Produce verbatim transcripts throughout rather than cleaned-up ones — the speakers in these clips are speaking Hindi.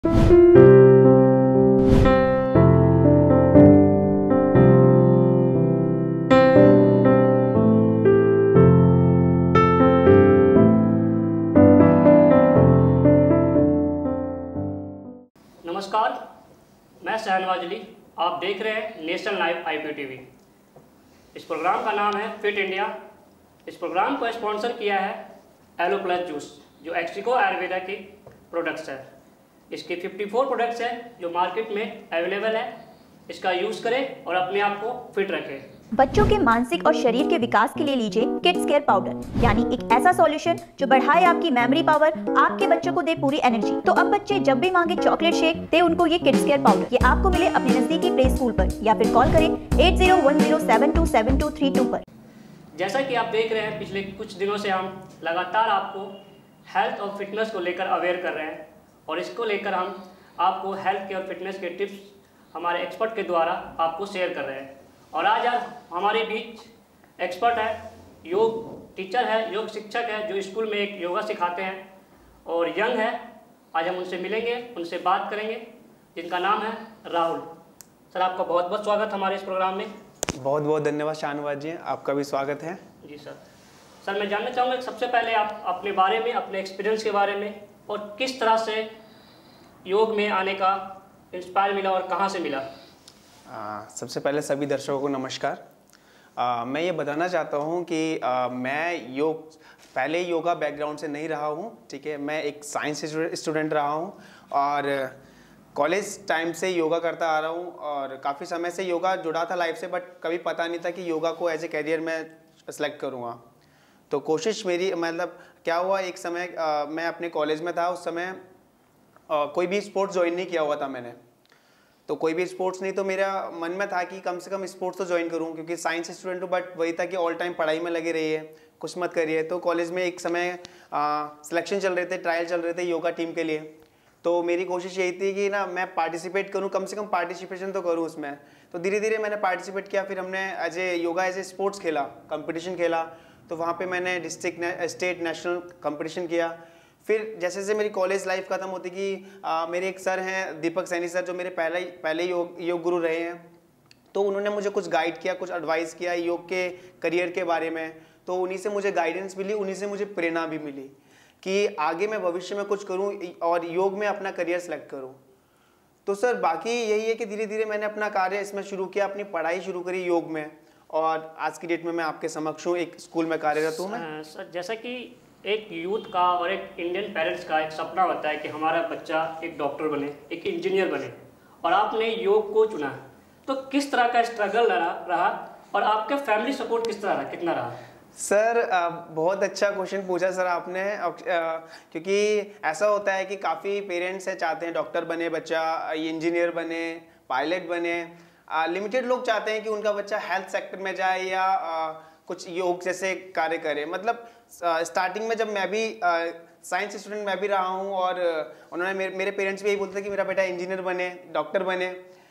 नमस्कार, मैं शहनवाज अली। आप देख रहे हैं national live I P TV. इस प्रोग्राम का नाम है फिट इंडिया। इस प्रोग्राम को स्पॉन्सर किया है एलो प्लस जूस, जो एक्सिको आयुर्वेदा की प्रोडक्ट्स है। इसके चौवन प्रोडक्ट्स हैं जो मार्केट में अवेलेबल है। इसका यूज़ करें और अपने आप को फिट रखें। बच्चों के मानसिक और शरीर के विकास के लिए लीजिए किड्स केयर पाउडर, यानी एक ऐसा सॉल्यूशन जो बढ़ाए आपकी मेमोरी पावर, आपके बच्चों को दे पूरी एनर्जी। तो अब बच्चे जब भी मांगे चॉकलेट शेक, दे उनको ये किड्स केयर पाउडर। ये आपको मिले अपने नजदीकी प्ले स्कूल पर या फिर कॉल करें eight zero one zero seven two seven two three two पर। जैसा कि आप देख रहे हैं, पिछले कुछ दिनों से हम लगातार आपको हेल्थ और फिटनेस को लेकर अवेयर कर रहे हैं, और इसको लेकर हम आपको हेल्थ के और फिटनेस के टिप्स हमारे एक्सपर्ट के द्वारा आपको शेयर कर रहे हैं। और आज आज हमारे बीच एक्सपर्ट है, योग टीचर है, योग शिक्षक है, जो स्कूल में एक योगा सिखाते हैं और यंग है। आज हम उनसे मिलेंगे, उनसे बात करेंगे, जिनका नाम है राहुल। सर, आपका बहुत बहुत स्वागत हमारे इस प्रोग्राम में। बहुत बहुत धन्यवाद शाहनवाज जी, आपका भी स्वागत है। जी सर। सर, मैं जानना चाहूँगा सबसे पहले आप अपने बारे में, अपने एक्सपीरियंस के बारे में, और किस तरह से योग में आने का इंस्पायर मिला और कहाँ से मिला। आ, सबसे पहले सभी दर्शकों को नमस्कार। आ, मैं ये बताना चाहता हूँ कि आ, मैं योग पहले योगा बैकग्राउंड से नहीं रहा हूँ, ठीक है। मैं एक साइंस स्टूडेंट रहा हूँ और कॉलेज टाइम से योगा करता आ रहा हूँ, और काफ़ी समय से योगा जुड़ा था लाइफ से, बट कभी पता नहीं था कि योगा को एज ए करियर में सेलेक्ट करूँगा। तो कोशिश मेरी, मतलब क्या हुआ, एक समय आ, मैं अपने कॉलेज में था, उस समय आ, कोई भी स्पोर्ट्स ज्वाइन नहीं किया हुआ था मैंने। तो कोई भी स्पोर्ट्स नहीं, तो मेरा मन में था कि कम से कम स्पोर्ट्स तो ज्वाइन करूं, क्योंकि साइंस स्टूडेंट हूँ, बट वही था कि ऑल टाइम पढ़ाई में लगे रहिए, कुछ मत करिए। तो कॉलेज में एक समय सिलेक्शन चल रहे थे, ट्रायल चल रहे थे योगा टीम के लिए। तो मेरी कोशिश यही थी कि ना मैं पार्टिसिपेट करूं, कम से कम पार्टिसिपेशन तो करूं उसमें। तो धीरे धीरे मैंने पार्टिसिपेट किया, फिर हमने as a yoga as a sports खेला, कंपटीशन खेला। तो वहाँ पर मैंने डिस्ट्रिक्ट स्टेट नेशनल कंपटीशन किया। फिर जैसे जैसे मेरी कॉलेज लाइफ खत्म होती कि आ, मेरे एक सर हैं दीपक सैनी सर, जो मेरे पहले पहले योग योग गुरु रहे हैं। तो उन्होंने मुझे कुछ गाइड किया, कुछ एडवाइस किया योग के करियर के बारे में। तो उन्हीं से मुझे गाइडेंस मिली, उन्हीं से मुझे प्रेरणा भी मिली कि आगे मैं भविष्य में कुछ करूं और योग में अपना करियर सेलेक्ट करूं। तो सर बाकी यही है कि धीरे धीरे मैंने अपना कार्य इसमें शुरू किया, अपनी पढ़ाई शुरू करी योग में, और आज की डेट में मैं आपके समक्ष हूँ, एक स्कूल में कार्यरत हूँ मैं। सर, जैसा कि एक यूथ का और एक इंडियन पेरेंट्स का एक सपना होता है कि हमारा बच्चा एक डॉक्टर बने, एक इंजीनियर बने, और आपने योग को चुना। तो किस तरह का स्ट्रगल रहा रहा और आपका फैमिली सपोर्ट किस तरह रहा, कितना रहा? सर बहुत अच्छा क्वेश्चन पूछा सर आपने, क्योंकि ऐसा होता है कि काफ़ी पेरेंट्स है चाहते हैं डॉक्टर बने बच्चा, इंजीनियर बने, पायलट बने। लिमिटेड लोग चाहते हैं कि उनका बच्चा हेल्थ सेक्टर में जाए या आ, कुछ योग जैसे कार्य करे। मतलब स्टार्टिंग में जब मैं भी साइंस स्टूडेंट मैं भी रहा हूँ, और उन्होंने मेरे मेरे पेरेंट्स भी यही बोलते थे कि मेरा बेटा इंजीनियर बने, डॉक्टर बने।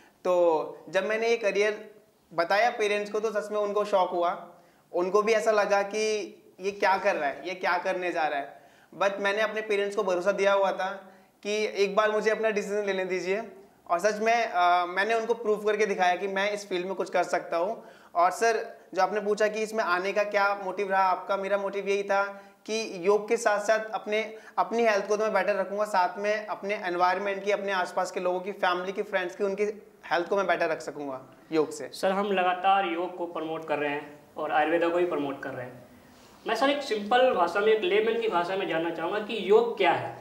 तो जब मैंने ये करियर बताया पेरेंट्स को, तो सच में उनको शौक हुआ। उनको भी ऐसा लगा कि ये क्या कर रहा है, ये क्या करने जा रहा है। बट मैंने अपने पेरेंट्स को भरोसा दिया हुआ था कि एक बार मुझे अपना डिसीजन लेने दीजिए, और सच में आ, मैंने उनको प्रूव करके दिखाया कि मैं इस फील्ड में कुछ कर सकता हूँ। और सर, जो आपने पूछा कि इसमें आने का क्या मोटिव रहा आपका, मेरा मोटिव यही था कि योग के साथ साथ अपने अपनी हेल्थ को तो मैं बेटर रखूँगा, साथ में अपने एनवायरनमेंट की, अपने आसपास के लोगों की, फैमिली की, फ्रेंड्स की, उनकी हेल्थ को मैं बेटर रख सकूँगा योग से। सर, हम लगातार योग को प्रमोट कर रहे हैं और आयुर्वेदा को भी प्रमोट कर रहे हैं। मैं सर एक सिंपल भाषा में, एक लेमन की भाषा में जानना चाहूँगा कि योग क्या है।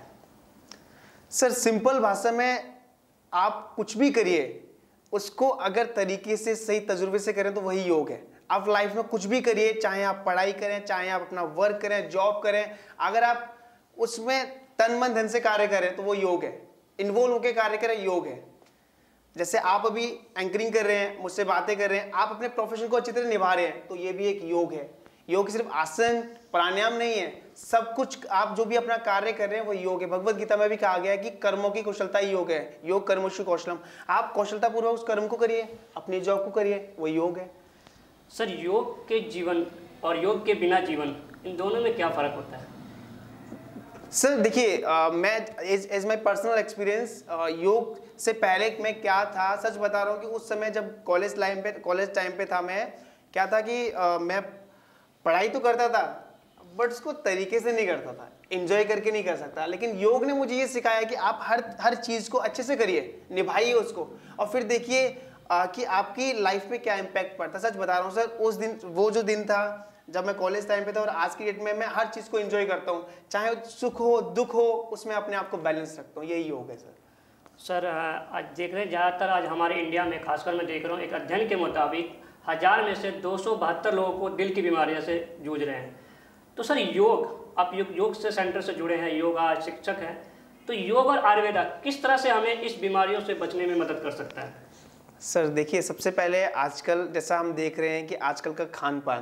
सर सिंपल भाषा में, आप कुछ भी करिए, उसको अगर तरीके से सही तजुर्बे से करें तो वही योग है। आप लाइफ में कुछ भी करिए, चाहे आप पढ़ाई करें, चाहे आप अपना वर्क करें, जॉब करें, अगर आप उसमें तन मन धन से कार्य करें तो वो योग है। इन्वॉल्व होकर कार्य करें, योग है। जैसे आप अभी एंकरिंग कर रहे हैं, मुझसे बातें कर रहे हैं, आप अपने प्रोफेशन को अच्छी तरह निभा रहे हैं, तो ये भी एक योग है। योग सिर्फ आसन प्राणायाम नहीं है, सब कुछ आप जो भी अपना कार्य कर रहे हैं वो योग है। भगवत गीता में भी कहा गया है कि कर्मों की कुशलता ही योग है। योग कर्मशु कौशलम। आप कौशलता पूर्वक उस कर्म को करिए, अपनी जॉब को करिए, वो योग है। सर, योग के जीवन और योग के बिना जीवन, इन दोनों में क्या फ़र्क होता है? सर देखिए, मैं as as my personal experience, योग से पहले मैं क्या था, सच बता रहा हूँ कि उस समय जब कॉलेज लाइम पे कॉलेज टाइम पे था, मैं क्या था कि uh, मैं पढ़ाई तो करता था बट उसको तरीके से नहीं करता था, एंजॉय करके नहीं कर सकता। लेकिन योग ने मुझे ये सिखाया कि आप हर हर चीज़ को अच्छे से करिए, निभाइए उसको, और फिर देखिए कि आपकी लाइफ में क्या इम्पैक्ट पड़ता है। सच बता रहा हूँ सर, उस दिन, वो जो दिन था जब मैं कॉलेज टाइम पे था और आज की डेट में मैं हर चीज़ को एंजॉय करता हूँ, चाहे सुख हो दुख हो, उसमें अपने आप को बैलेंस रखता हूँ। यही योग है सर। सर आज देख रहे हैं ज़्यादातर आज हमारे इंडिया में, खासकर मैं देख रहा हूँ, एक अध्ययन के मुताबिक हज़ार में से दो सौ बहत्तर लोगों को दिल की बीमारियों से जूझ रहे हैं। तो सर योग, आप योग योग से सेंटर से जुड़े हैं, योगा शिक्षक हैं, तो योग और आयुर्वेदा किस तरह से हमें इस बीमारियों से बचने में मदद कर सकता है? सर देखिए, सबसे पहले आजकल जैसा हम देख रहे हैं कि आजकल का खान पान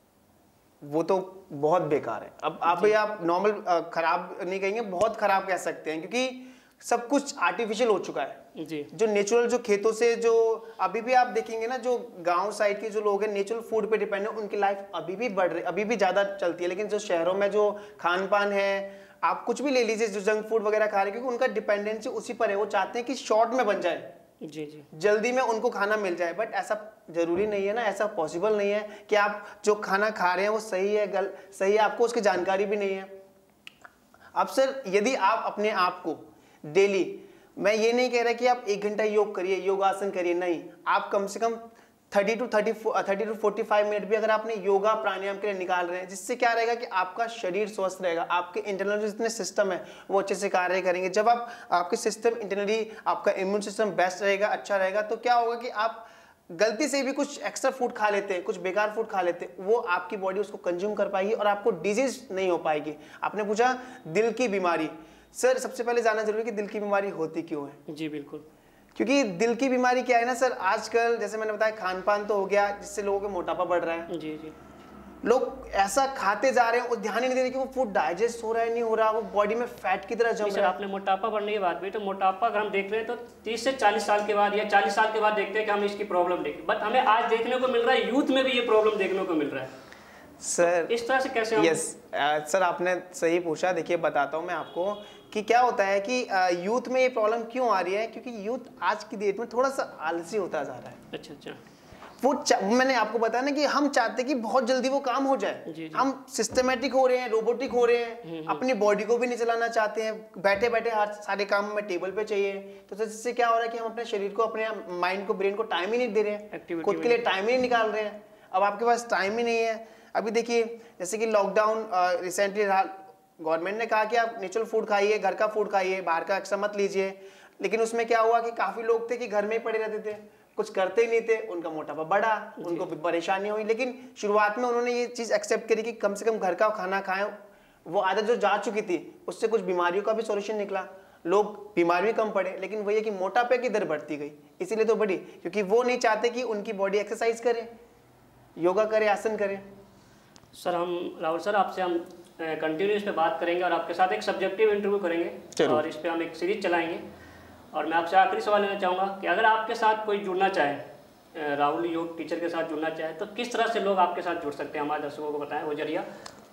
वो तो बहुत बेकार है। अब आप भाई आप नॉर्मल खराब नहीं कहेंगे, बहुत खराब कह सकते हैं, क्योंकि सब कुछ आर्टिफिशियल हो चुका है जी। जो नेचुरल, जो खेतों से, जो अभी भी आप देखेंगे ना, जो गांव साइड के जो लोग हैं नेचुरल फूड पे डिपेंड है, उनकी लाइफ अभी भी बढ़ रही, अभी भी ज़्यादा चलती है। लेकिन जो शहरों में जो खान पान है, आप कुछ भी ले लीजिए, जो जंक फूड वगैरह खा रहे हैं, क्योंकि उनका डिपेंडेंसी उसी पर है। वो चाहते हैं कि शॉर्ट में बन जाए, जी जी, जल्दी में उनको खाना मिल जाए, बट ऐसा जरूरी नहीं है ना, ऐसा पॉसिबल नहीं है कि आप जो खाना खा रहे हैं वो सही है, गल सही है, आपको उसकी जानकारी भी नहीं है। अब सर यदि आप अपने आप को डेली, मैं ये नहीं कह रहा कि आप एक घंटा योग करिए, योगासन करिए, नहीं, आप कम से कम thirty two thirty thirty two forty five minute भी अगर आपने योगा प्राणायाम के लिए निकाल रहे हैं, जिससे क्या रहेगा कि आपका शरीर स्वस्थ रहेगा, आपके इंटरनल जितने सिस्टम है वो अच्छे से कार्य करेंगे। जब आप आपके सिस्टम इंटरनली, आपका इम्यून सिस्टम बेस्ट रहेगा, अच्छा रहेगा, तो क्या होगा कि आप गलती से भी कुछ एक्स्ट्रा फूड खा लेते हैं, कुछ बेकार फूड खा लेते हैं, वो आपकी बॉडी उसको कंज्यूम कर पाएगी और आपको डिजीज नहीं हो पाएगी। आपने पूछा दिल की बीमारी, सर सबसे पहले जानना जरूरी है कि दिल की बीमारी होती क्यों है। जी बिल्कुल, क्योंकि दिल की बीमारी क्या है ना सर, आजकल जैसे मैंने बताया खान पान तो हो गया जिससे लोगों का मोटापा बढ़ रहा है। जी जी, लोग ऐसा खाते जा रहे हैं और ध्यान ही नहीं दे रहे कि वो फूड डाइजेस्ट हो रहा है नहीं हो रहा, वो बॉडी में फैट की तरह जम सर रहा है। आपने मोटापा बढ़ने की बात भी, तो मोटापा अगर हम देख रहे हैं तो तीस से चालीस साल के बाद या चालीस साल के बाद देखते हैं कि हम इसकी प्रॉब्लम देखें, बट हमें आज देखने को मिल रहा है यूथ में भी ये प्रॉब्लम देखने को मिल रहा है। सर इस तरह से कैसे हम... यस सर, आपने सही पूछा। देखिए बताता हूँ मैं आपको कि क्या होता है कि यूथ में ये प्रॉब्लम क्यों आ रही है, क्योंकि यूथ आज की डेट में थोड़ा सा आलसी होता जा रहा है। अच्छा अच्छा, वो मैंने आपको बताया ना कि हम चाहते कि बहुत जल्दी वो काम हो जाए। जी जी। हम सिस्टमेटिक हो रहे हैं, रोबोटिक हो रहे हैं, अपनी बॉडी को भी नहीं चलाना चाहते हैं, बैठे बैठे हर सारे काम में टेबल पे चाहिए। तो जिससे क्या हो रहा है कि हम अपने शरीर को, अपने माइंड को, ब्रेन को टाइम ही नहीं दे रहे हैं, खुद के लिए टाइम ही नहीं निकाल रहे हैं। अब आपके पास टाइम ही नहीं है। अभी देखिए जैसे कि लॉकडाउन रिसेंटली रहा, गवर्नमेंट ने कहा कि आप नेचुरल फूड खाइए, घर का फूड खाइए, बाहर का एक्स्ट्रा मत लीजिए। लेकिन उसमें क्या हुआ कि काफी लोग थे कि घर में ही पड़े रहते थे, कुछ करते ही नहीं थे, उनका मोटापा बढ़ा, उनको भी परेशानी हुई। लेकिन शुरुआत में उन्होंने ये चीज एक्सेप्ट करी कि कम से कम घर का खाना खाएं। वो आदत जो जा चुकी थी उससे कुछ बीमारियों का भी सॉल्यूशन निकला, लोग बीमार भी कम पड़े। लेकिन वही है कि मोटापे की दर बढ़ती गई, इसीलिए तो बढ़ी, क्योंकि वो नहीं चाहते कि उनकी बॉडी एक्सरसाइज करे, योगा करे, आसन करे। सर हम राहुल सर आपसे हम कंटिन्यू इस पे बात करेंगे और आपके साथ एक सब्जेक्टिव इंटरव्यू करेंगे और इस पे हम एक सीरीज चलाएंगे। और मैं आपसे आखिरी सवाल लेना चाहूँगा कि अगर आपके साथ कोई जुड़ना चाहे, राहुल योग टीचर के साथ जुड़ना चाहे, तो किस तरह से लोग आपके साथ जुड़ सकते हैं? हमारे दर्शकों को बताएं वो जरिया।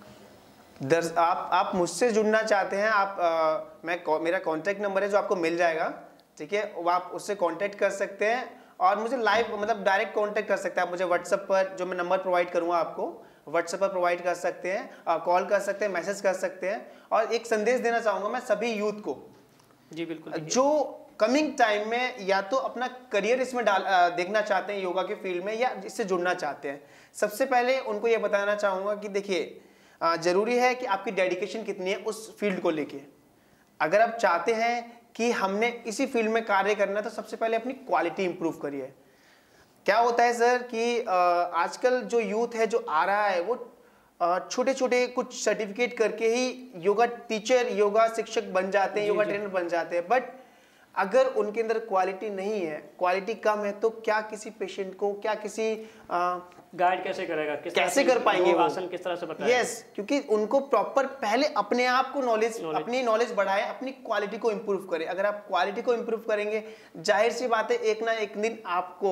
दर्श आप आप मुझसे जुड़ना चाहते हैं, आप आ, मैं मेरा कॉन्टैक्ट नंबर है जो आपको मिल जाएगा, ठीक है, वो आप उससे कॉन्टैक्ट कर सकते हैं और मुझे लाइव मतलब डायरेक्ट कॉन्टैक्ट कर सकते हैं। आप मुझे व्हाट्सएप पर जो मैं नंबर प्रोवाइड करूँगा आपको व्हाट्सएप पर प्रोवाइड कर सकते हैं, कॉल कर सकते हैं, मैसेज कर सकते हैं। और एक संदेश देना चाहूँगा मैं सभी यूथ को, जी बिल्कुल, जो कमिंग टाइम में या तो अपना करियर इसमें डाल देखना चाहते हैं योगा के फील्ड में, या इससे जुड़ना चाहते हैं, सबसे पहले उनको ये बताना चाहूँगा कि देखिए ज़रूरी है कि आपकी डेडिकेशन कितनी है उस फील्ड को लेके। अगर आप चाहते हैं कि हमने इसी फील्ड में कार्य करना है तो सबसे पहले अपनी क्वालिटी इंप्रूव करिए। क्या होता है सर कि आजकल जो यूथ है जो आ रहा है वो छोटे छोटे कुछ सर्टिफिकेट करके ही योगा टीचर, योगा शिक्षक बन जाते हैं, योगा ट्रेनर बन जाते हैं, बट अगर उनके अंदर क्वालिटी नहीं है, क्वालिटी कम है, तो क्या किसी पेशेंट को, क्या किसी गाइड कैसे करेगा, किस कैसे कर पाएंगे वो आसन किस तरह से बताएंगे? यस, क्योंकि उनको प्रॉपर पहले अपने आप को नॉलेज, अपनी नॉलेज बढ़ाए, अपनी क्वालिटी को इंप्रूव करें। अगर आप क्वालिटी को इंप्रूव करेंगे, जाहिर सी बात है एक ना एक दिन आपको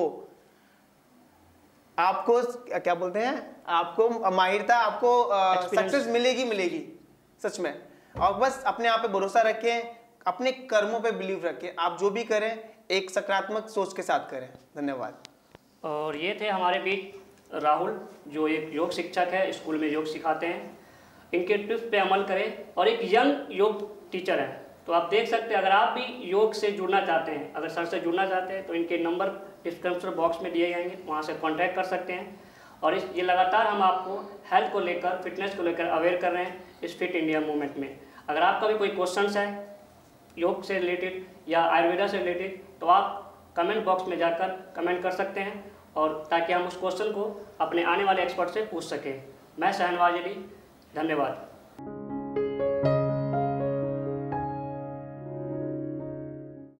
आपको क्या बोलते हैं, आपको माहिरता, आपको सक्सेस मिलेगी मिलेगी सच में। और बस अपने आप पे भरोसा रखें, अपने कर्मों पे बिलीव रखें। आप जो भी करें एक सकारात्मक सोच के साथ करें। धन्यवाद। और ये थे हमारे बीच राहुल, जो एक योग शिक्षक है, स्कूल में योग सिखाते हैं। इनके टिप्स पे अमल करें और एक यंग योग टीचर है। तो आप देख सकते हैं, अगर आप भी योग से जुड़ना चाहते हैं, अगर सर से जुड़ना चाहते हैं, तो इनके नंबर डिस्क्रिप्शन बॉक्स में दिए जाएंगे, वहाँ से कॉन्टैक्ट कर सकते हैं। और इस ये लगातार हम आपको हेल्थ को लेकर, फिटनेस को लेकर अवेयर कर रहे हैं इस फिट इंडिया मूवमेंट में। अगर आपका भी कोई क्वेश्चन है योग से रिलेटेड या आयुर्वेदा से रिलेटेड, तो आप कमेंट बॉक्स में जाकर कमेंट कर सकते हैं, और ताकि हम उस क्वेश्चन को अपने आने वाले एक्सपर्ट से पूछ सकें। मैं शहनवाज अली, धन्यवाद।